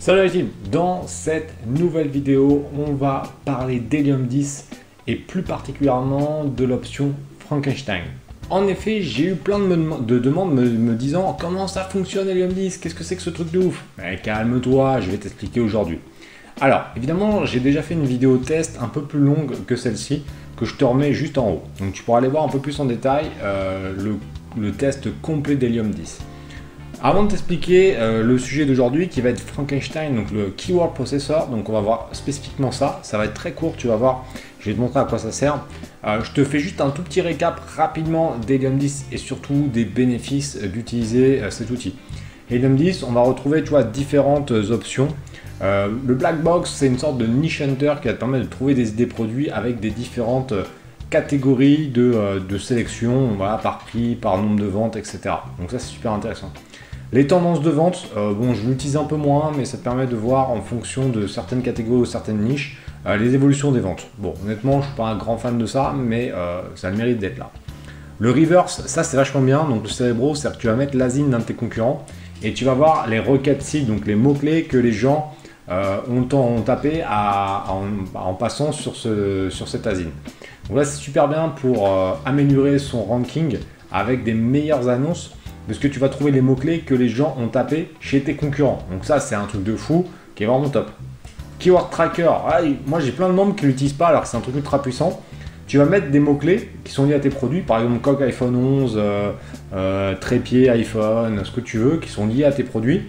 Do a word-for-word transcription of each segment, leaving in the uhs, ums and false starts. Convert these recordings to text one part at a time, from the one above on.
Salut la team, dans cette nouvelle vidéo, on va parler d'Helium dix et plus particulièrement de l'option Frankenstein. En effet, j'ai eu plein de, me de demandes me, me disant comment ça fonctionne Helium dix, qu'est-ce que c'est que ce truc de ouf? Mais calme-toi, je vais t'expliquer aujourd'hui. Alors, évidemment, j'ai déjà fait une vidéo test un peu plus longue que celle-ci, que je te remets juste en haut. Donc tu pourras aller voir un peu plus en détail euh, le, le test complet d'Helium dix. Avant de t'expliquer euh, le sujet d'aujourd'hui qui va être Frankenstein, donc le Keyword Processor, donc on va voir spécifiquement ça, ça va être très court, tu vas voir, je vais te montrer à quoi ça sert. Euh, je te fais juste un tout petit récap rapidement d'Helium dix et surtout des bénéfices d'utiliser euh, cet outil. Helium dix, on va retrouver tu vois, différentes options. Euh, le Black Box, c'est une sorte de niche hunter qui va te permettre de trouver des idées produits avec des différentes catégories de, euh, de sélection, voilà, par prix, par nombre de ventes, et cetera. Donc ça c'est super intéressant. Les tendances de vente, euh, bon, je l'utilise un peu moins, mais ça te permet de voir en fonction de certaines catégories ou certaines niches, euh, les évolutions des ventes. Bon, honnêtement, je ne suis pas un grand fan de ça, mais euh, ça a le mérite d'être là. Le reverse, ça c'est vachement bien. Donc le Cerebro, c'est-à-dire que tu vas mettre l'asine d'un de tes concurrents et tu vas voir les requêtes cibles, donc les mots-clés que les gens euh, ont, ont tapé à, en, en passant sur, ce, sur cette asine. Donc là, c'est super bien pour euh, améliorer son ranking avec des meilleures annonces, parce que tu vas trouver les mots-clés que les gens ont tapé chez tes concurrents. Donc ça, c'est un truc de fou qui est vraiment top. Keyword Tracker, ah, moi j'ai plein de membres qui ne l'utilisent pas alors que c'est un truc ultra puissant. Tu vas mettre des mots-clés qui sont liés à tes produits, par exemple coque iPhone onze, euh, euh, trépied iPhone, ce que tu veux, qui sont liés à tes produits.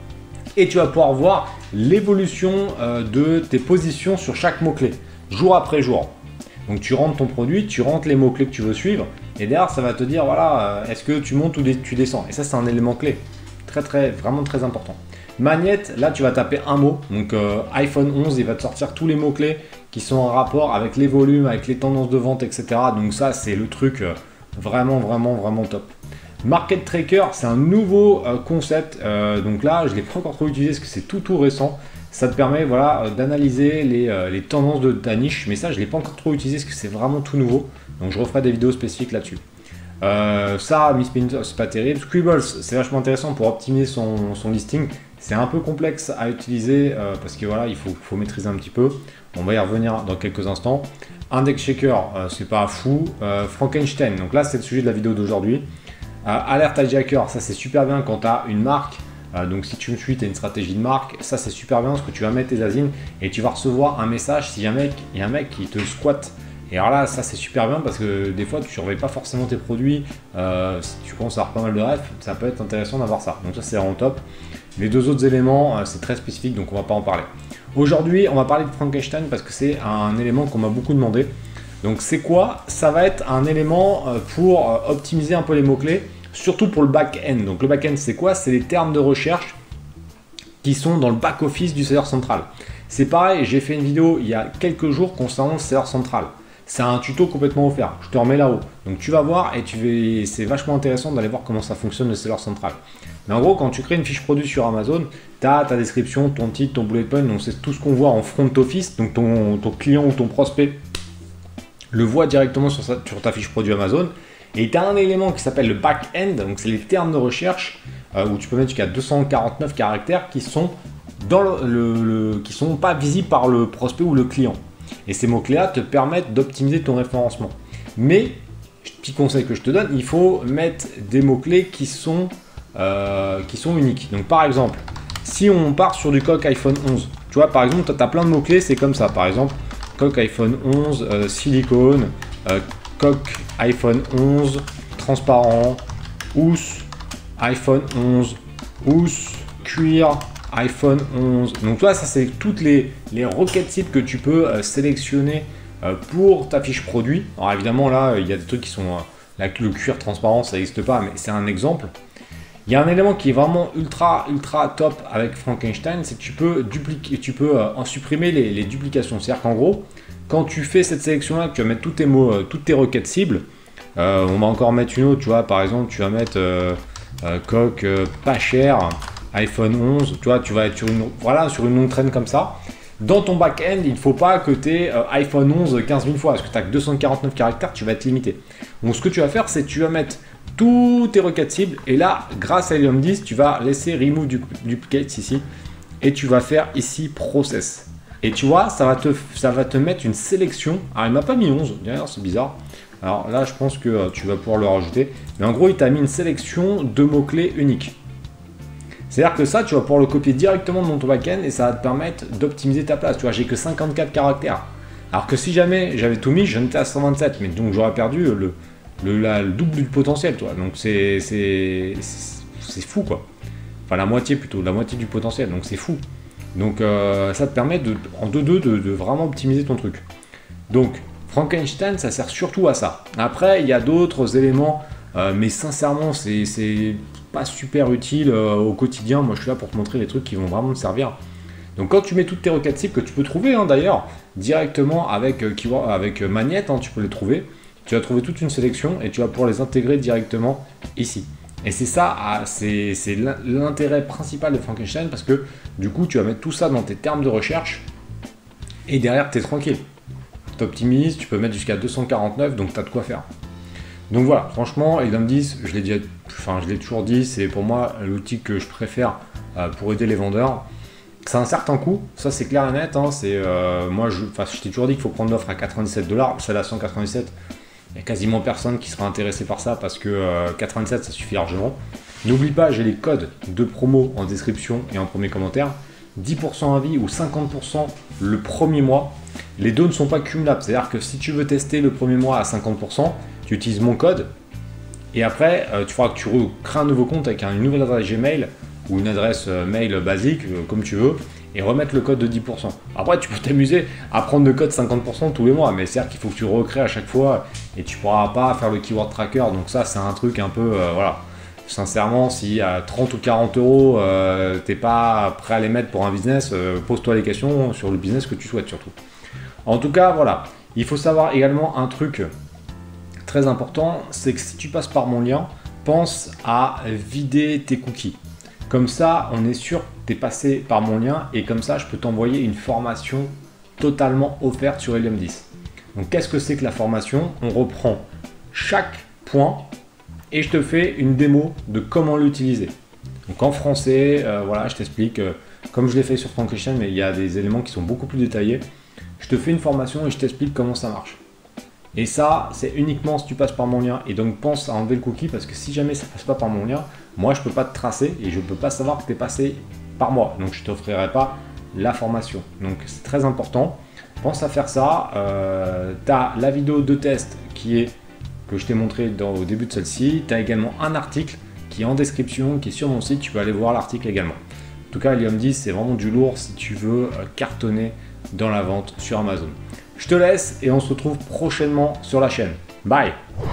Et tu vas pouvoir voir l'évolution euh, de tes positions sur chaque mot-clé, jour après jour. Donc tu rentres ton produit, tu rentres les mots-clés que tu veux suivre, et derrière ça va te dire, voilà, est-ce que tu montes ou tu descends. Et ça c'est un élément clé, très très, vraiment très important. Magnette, là tu vas taper un mot, donc euh, iPhone onze, il va te sortir tous les mots-clés qui sont en rapport avec les volumes, avec les tendances de vente, et cetera. Donc ça c'est le truc euh, vraiment, vraiment, vraiment top. Market Tracker, c'est un nouveau euh, concept, euh, donc là je ne l'ai pas encore trop utilisé parce que c'est tout tout récent. Ça te permet voilà, d'analyser les, euh, les tendances de ta niche, mais ça je ne l'ai pas encore trop utilisé parce que c'est vraiment tout nouveau. Donc je referai des vidéos spécifiques là-dessus. Euh, ça, Miss Pinter, c'est pas terrible. Scribbles, c'est vachement intéressant pour optimiser son, son listing. C'est un peu complexe à utiliser euh, parce que voilà, il faut, faut maîtriser un petit peu. On va y revenir dans quelques instants. Index Shaker, euh, c'est pas fou. Euh, Frankenstein, donc là c'est le sujet de la vidéo d'aujourd'hui. Euh, Alert Hijacker, ça c'est super bien quand tu as une marque. Euh, donc si tu me suis, tu as une stratégie de marque, ça c'est super bien parce que tu vas mettre tes asines et tu vas recevoir un message si un mec, il y a un mec qui te squatte. Et alors là, ça c'est super bien parce que des fois tu ne surveilles pas forcément tes produits, euh, si tu commences à avoir pas mal de refs, ça peut être intéressant d'avoir ça. Donc ça c'est vraiment top. Les deux autres éléments, euh, c'est très spécifique donc on va pas en parler. Aujourd'hui, on va parler de Frankenstein parce que c'est un élément qu'on m'a beaucoup demandé. Donc c'est quoi? Ça va être un élément pour euh, optimiser un peu les mots-clés. Surtout pour le back-end. Donc le back-end c'est quoi? C'est les termes de recherche qui sont dans le back-office du serveur central. C'est pareil, j'ai fait une vidéo il y a quelques jours concernant le serveur central. C'est un tuto complètement offert, je te remets là-haut. Donc tu vas voir et tu vas... c'est vachement intéressant d'aller voir comment ça fonctionne le serveur central. Mais en gros, quand tu crées une fiche produit sur Amazon, tu as ta description, ton titre, ton bullet point, donc c'est tout ce qu'on voit en front office, donc ton, ton client ou ton prospect le voit directement sur, sa... sur ta fiche produit Amazon. Et tu as un élément qui s'appelle le back-end, donc c'est les termes de recherche euh, où tu peux mettre jusqu'à deux cent quarante-neuf caractères qui sont dans le, le, le qui sont pas visibles par le prospect ou le client. Et ces mots-clés-là te permettent d'optimiser ton référencement. Mais, petit conseil que je te donne, il faut mettre des mots-clés qui sont euh, qui sont uniques. Donc par exemple, si on part sur du coque iPhone onze, tu vois par exemple, tu as plein de mots-clés, c'est comme ça. Par exemple, coque iPhone onze, euh, silicone, euh, coque iPhone onze, transparent, housse, iPhone onze, housse, cuir, iPhone onze. Donc toi, ça c'est toutes les, les requêtes cibles que tu peux euh, sélectionner euh, pour ta fiche produit. Alors évidemment là, il y a des trucs qui sont... Euh, là, le cuir transparent, ça n'existe pas, mais c'est un exemple. Il y a un élément qui est vraiment ultra ultra top avec Frankenstein, c'est que tu peux dupliquer, tu peux euh, en supprimer les, les duplications. C'est-à-dire qu'en gros, quand tu fais cette sélection-là, que tu vas mettre tous tes mots, euh, toutes tes requêtes cibles, euh, on va encore mettre une autre, tu vois, par exemple, tu vas mettre euh, euh, coque euh, pas cher, iPhone onze, tu vois, tu vas être sur une, voilà, sur une longue traîne comme ça. Dans ton back-end, il ne faut pas que tu aies euh, iPhone onze quinze mille fois, parce que tu n'as que deux cent quarante-neuf caractères, tu vas être limité. Donc ce que tu vas faire, c'est que tu vas mettre toutes tes requêtes cibles, et là, grâce à Helium dix, tu vas laisser Remove Duplicates ici, et tu vas faire ici Process. Et tu vois, ça va te, ça va te mettre une sélection. Alors, il m'a pas mis onze, d'ailleurs, c'est bizarre. Alors là, je pense que tu vas pouvoir le rajouter. Mais en gros, il t'a mis une sélection de mots-clés uniques. C'est-à-dire que ça, tu vas pouvoir le copier directement dans ton backend et ça va te permettre d'optimiser ta place. Tu vois, j'ai que cinquante-quatre caractères. Alors que si jamais j'avais tout mis, j'en étais à cent vingt-sept. Mais donc, j'aurais perdu le, le, la, le double du potentiel, toi. Donc, c'est fou, quoi. Enfin, la moitié plutôt, la moitié du potentiel. Donc, c'est fou. Donc euh, ça te permet de, en deux deux de, de vraiment optimiser ton truc. Donc Frankenstein, ça sert surtout à ça. Après, il y a d'autres éléments, euh, mais sincèrement, c'est pas super utile euh, au quotidien. Moi, je suis là pour te montrer les trucs qui vont vraiment te servir. Donc quand tu mets toutes tes requêtes cibles, que tu peux trouver hein, d'ailleurs, directement avec, euh, avec euh, Magnette, hein, tu peux les trouver. Tu vas trouver toute une sélection et tu vas pouvoir les intégrer directement ici. Et c'est ça, c'est l'intérêt principal de Frankenstein parce que du coup, tu vas mettre tout ça dans tes termes de recherche et derrière, tu es tranquille. Tu optimises, tu peux mettre jusqu'à deux cent quarante-neuf, donc tu as de quoi faire. Donc voilà, franchement, Helium dix, je l'ai déjà, enfin, je l'ai toujours dit, c'est pour moi l'outil que je préfère euh, pour aider les vendeurs. C'est un certain coût, ça c'est clair et net. Hein, euh, moi, je, je t'ai toujours dit qu'il faut prendre l'offre à quatre-vingt-dix-sept dollars, celle à cent quatre-vingt-dix-sept. Il n'y a quasiment personne qui sera intéressé par ça parce que euh, quatre-vingt-dix-sept ça suffit largement. N'oublie pas, j'ai les codes de promo en description et en premier commentaire. dix pour cent à vie ou cinquante pour cent le premier mois. Les deux ne sont pas cumulables. C'est-à-dire que si tu veux tester le premier mois à cinquante pour cent, tu utilises mon code et après euh, tu feras que tu crées un nouveau compte avec une nouvelle adresse Gmail ou une adresse euh, mail basique euh, comme tu veux et remettre le code de dix pour cent. Après, tu peux t'amuser à prendre le code cinquante pour cent tous les mois, mais c'est-à-dire qu'il faut que tu recrées à chaque fois et tu pourras pas faire le keyword tracker. Donc ça, c'est un truc un peu, euh, voilà. Sincèrement, si à trente ou quarante euros, euh, t'es pas prêt à les mettre pour un business, euh, pose-toi les questions sur le business que tu souhaites surtout. En tout cas, voilà. Il faut savoir également un truc très important, c'est que si tu passes par mon lien, pense à vider tes cookies. Comme ça, on est sûr que tu es passé par mon lien et comme ça, je peux t'envoyer une formation totalement offerte sur Helium dix. Donc, qu'est-ce que c'est que la formation? On reprend chaque point et je te fais une démo de comment l'utiliser. Donc, en français, euh, voilà, je t'explique, euh, comme je l'ai fait sur Frankenstein, mais il y a des éléments qui sont beaucoup plus détaillés. Je te fais une formation et je t'explique comment ça marche. Et ça, c'est uniquement si tu passes par mon lien. Et donc, pense à enlever le cookie parce que si jamais ça ne passe pas par mon lien, moi, je ne peux pas te tracer et je ne peux pas savoir que tu es passé par moi. Donc, je ne t'offrirai pas la formation. Donc, c'est très important. Pense à faire ça. Euh, tu as la vidéo de test qui est, que je t'ai montré dans, au début de celle-ci. Tu as également un article qui est en description, qui est sur mon site. Tu peux aller voir l'article également. En tout cas, Helium dix, c'est vraiment du lourd si tu veux cartonner dans la vente sur Amazon. Je te laisse et on se retrouve prochainement sur la chaîne. Bye!